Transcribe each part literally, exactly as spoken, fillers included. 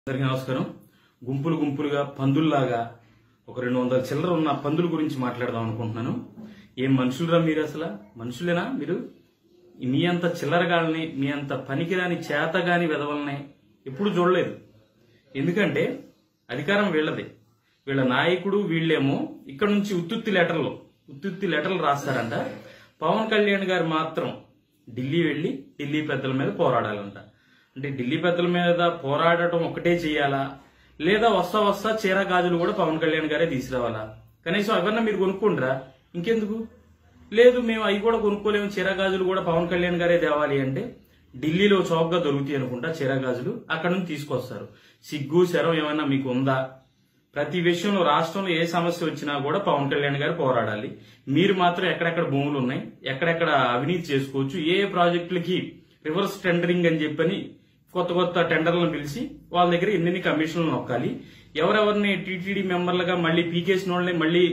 అందరికీ నమస్కారం. గుంపులు గుంపులుగా పందుల్లాగా ఒక రెండు వందల చిల్లర ఉన్న పందుల గురించి మాట్లాడదాం అనుకుంటున్నాను. ఏం మనుషులరా మీరు? అసలు మనుషులేనా మీరు? మీ అంత చిల్లరగాళ్ళని, మీ అంత పనికిరాని చేతగాని వెదవల్ని ఎప్పుడు చూడలేదు. ఎందుకంటే అధికారం వీళ్ళది, వీళ్ళ నాయకుడు. వీళ్ళేమో ఇక్కడ నుంచి ఉత్తుత్తి లెటర్లు ఉత్తుత్తి లెటర్లు రాస్తారంట. పవన్ కళ్యాణ్ గారు మాత్రం ఢిల్లీ వెళ్లి ఢిల్లీ పెద్దల మీద పోరాడాలంట. అంటే ఢిల్లీ పెద్దల మీద పోరాడటం ఒకటే చేయాలా, లేదా వస్తా వస్తా చీర గాజులు కూడా పవన్ కళ్యాణ్ గారే తీసుకురావాలా? కనీసం అవన్నా మీరు కొనుక్కుంటారా? ఇంకెందుకు? లేదు మేము అవి కూడా కొనుక్కోలేము, చీర గాజులు కూడా పవన్ కళ్యాణ్ గారే తేవాలి అంటే ఢిల్లీలో చౌకగా దొరుకుతాయి అనుకుంటా చీర గాజులు, అక్కడ నుంచి తీసుకొస్తారు. సిగ్గు శరం ఏమన్నా మీకు ఉందా? ప్రతి విషయంలో రాష్ట్రంలో ఏ సమస్య వచ్చినా కూడా పవన్ కళ్యాణ్ గారు పోరాడాలి. మీరు మాత్రం ఎక్కడెక్కడ భూములు ఉన్నాయి, ఎక్కడెక్కడ అవినీతి చేసుకోవచ్చు, ఏ ప్రాజెక్టులకి రివర్స్ టెండరింగ్ అని చెప్పని కొత్త కొత్త టెండర్లను పిలిచి వాళ్ళ దగ్గర ఎన్ని కమిషన్లు నొక్కాలి, ఎవరెవరిని టీటీడీ మెంబర్లుగా మళ్ళీ పీకేసిన వాళ్ళని మళ్ళీ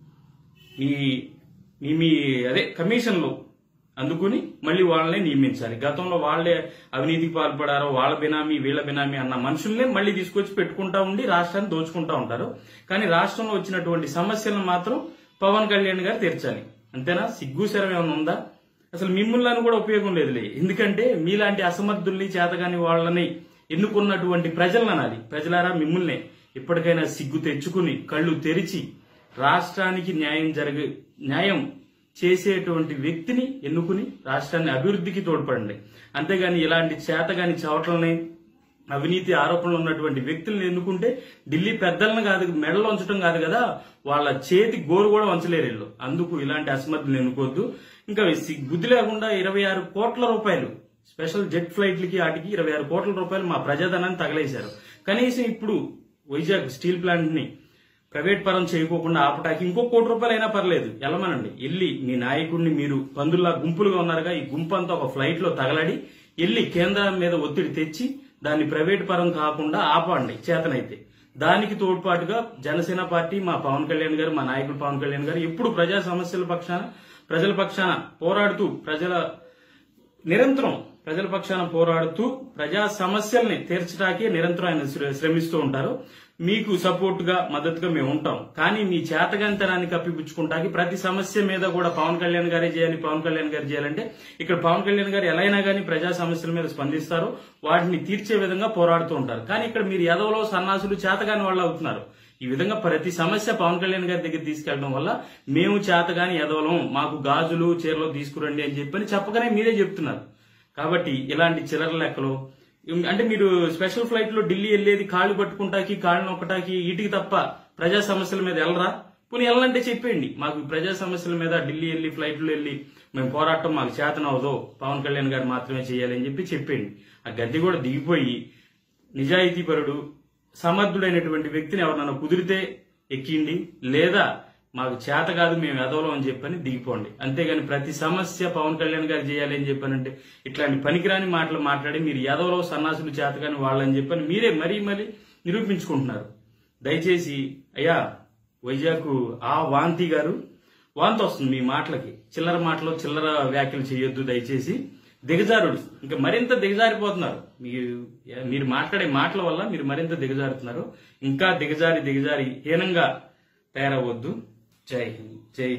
మీ మీ అదే కమిషన్లు అందుకుని మళ్ళీ వాళ్ళని నియమించాలి. గతంలో వాళ్లే అవినీతికి పాల్పడారో వాళ్ళ బినామీ వీళ్ళ బినామీ అన్న మనుషుల్నే మళ్ళీ తీసుకొచ్చి పెట్టుకుంటా ఉండి రాష్ట్రాన్ని దోచుకుంటా ఉంటారు. కానీ రాష్ట్రంలో వచ్చినటువంటి సమస్యలను మాత్రం పవన్ కళ్యాణ్ గారు తీర్చాలి. అంతేనా? సిగ్గు శరం ఏమైనా ఉందా? అసలు మిమ్మల్ని కూడా ఉపయోగం లేదులే. ఎందుకంటే మీలాంటి అసమర్థుల్ని చేతగాని వాళ్ళని ఎన్నుకున్నటువంటి ప్రజలను అనాలి. ప్రజలారా, మిమ్మల్ని ఇప్పటికైనా సిగ్గు తెచ్చుకుని కళ్ళు తెరిచి రాష్ట్రానికి న్యాయం జరగ న్యాయం చేసేటువంటి వ్యక్తిని ఎన్నుకుని రాష్ట్రాన్ని అభివృద్ధికి తోడ్పడండి. అంతేగాని ఇలాంటి చేతగాని చవటలని, అవినీతి ఆరోపణలు ఉన్నటువంటి వ్యక్తులను ఎన్నుకుంటే ఢిల్లీ పెద్దలను కాదు, మెడలో ఉంచడం కాదు కదా, వాళ్ళ చేతి గోరు కూడా వంచలేరు వీళ్ళు. అందుకు ఇలాంటి అసమర్థులు ఎన్నుకోవద్దు. ఇంకా బుద్ధి లేకుండా ఇరవై ఆరు కోట్ల రూపాయలు స్పెషల్ జెట్ ఫ్లైట్లకి వాటికి ఇరవై ఆరు కోట్ల రూపాయలు మా ప్రజాధనాన్ని తగలేశారు. కనీసం ఇప్పుడు వైజాగ్ స్టీల్ ప్లాంట్ ని ప్రైవేట్ పరం చేయకోకుండా ఆపటానికి ఇంకో కోటి రూపాయలు అయినా పర్లేదు, వెళ్ళమనండి. వెళ్ళి మీ నాయకుడిని, మీరు పందుల్లా గుంపులుగా ఉన్నారుగా, ఈ గుంపు అంతా ఒక ఫ్లైట్ లో తగలడి వెళ్ళి కేంద్రం మీద ఒత్తిడి తెచ్చి దాన్ని ప్రైవేట్ పరం కాకుండా ఆపండి చేతనైతే. దానికి తోడ్పాటుగా జనసేన పార్టీ, మా పవన్ కళ్యాణ్ గారు, మా నాయకుడు పవన్ కళ్యాణ్ గారు ఎప్పుడు ప్రజా సమస్యల పక్షాన ప్రజల పక్షాన పోరాడుతూ ప్రజల నిరంతరం ప్రజల పక్షాన పోరాడుతూ ప్రజా సమస్యల్ని తీర్చడాకే నిరంతరం ఆయన శ్రమిస్తూ ఉంటారు. మీకు సపోర్ట్ గా మద్దతుగా మేము ఉంటాం. కానీ మీ చేతగాంతనాన్ని కప్పిపుచ్చుకుంటాకి ప్రతి సమస్య మీద కూడా పవన్ కళ్యాణ్ గారే చేయాలి, పవన్ కళ్యాణ్ గారు చేయాలంటే ఇక్కడ పవన్ కళ్యాణ్ గారు ఎలా అయినా కానీ ప్రజా సమస్యల మీద స్పందిస్తారు, వాటిని తీర్చే విధంగా పోరాడుతూ ఉంటారు. కానీ ఇక్కడ మీరు ఎదవలో సన్నాసులు చేతగాని వాళ్ళు అవుతున్నారు. ఈ విధంగా ప్రతి సమస్య పవన్ కళ్యాణ్ గారి దగ్గర తీసుకెళ్లడం వల్ల మేము చేతగాని ఎదవలం, మాకు గాజులు చీరలు తీసుకురండి అని చెప్పని చెప్పగానే మీరే చెప్తున్నారు. కాబట్టి ఇలాంటి చిల్లర లెక్కలు అంటే మీరు స్పెషల్ ఫ్లైట్ లో ఢిల్లీ వెళ్లేది కాళ్ళు పట్టుకుంటాకి, కాళ్ళు నొక్కటాకి, వీటికి తప్ప ప్రజా సమస్యల మీద వెళ్ళరా? పోనీ వెళ్ళాలంటే చెప్పేయండి, మాకు ప్రజా సమస్యల మీద ఢిల్లీ వెళ్లి ఫ్లైట్ లో వెళ్లి మేము పోరాటం మాకు చేతనవదో, పవన్ కళ్యాణ్ గారు మాత్రమే చేయాలి అని చెప్పి చెప్పేయండి. ఆ గద్దె కూడా దిగిపోయి నిజాయితీపరుడు సమర్థుడైనటువంటి వ్యక్తిని ఎవరినైనా కుదిరితే ఎక్కిండి, లేదా మాకు చేత కాదు మేము ఎదవలం అని చెప్పని దిగిపోండి. అంతేగాని ప్రతి సమస్య పవన్ కళ్యాణ్ గారు చేయాలి అని చెప్పానంటే ఇట్లాంటి పనికిరాని మాటలు మాట్లాడి మీరు ఎదవలో సన్నాసులు చేతగాని వాళ్ళని చెప్పని మీరే మరీ మరీ నిరూపించుకుంటున్నారు. దయచేసి అయ్యా వైజాగ్ ఆ వాంతి గారు, వాంతి వస్తుంది మీ మాటలకి, చిల్లర మాటలు చిల్లర వ్యాఖ్యలు చేయొద్దు దయచేసి. దిగజారుడు ఇంకా మరింత దిగజారిపోతున్నారు. మీరు మాట్లాడే మాటల వల్ల మీరు మరింత దిగజారుతున్నారు. ఇంకా దిగజారి దిగజారి హీనంగా తయారవద్దు. జై హింద్, జై